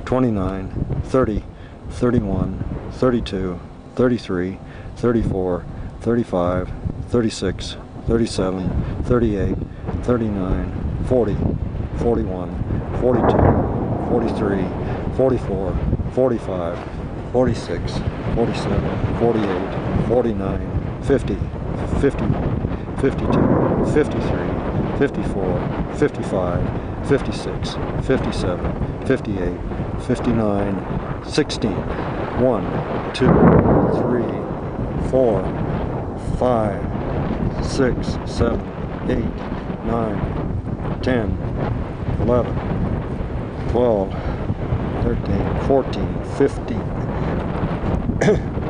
29, 30, 31, 32, 33, 34, 35, 36, 37, 38, 39, 40, 41, 42, 43, 44, 45, 46, 47, 48, 49, 50, 51, 52, 53, 54, 55, 56, 57, 58, 59, 16, 1, 2, 3, 4, 5, 6, 7, 8, 9, 10, 11, 12, 13, 14, 15,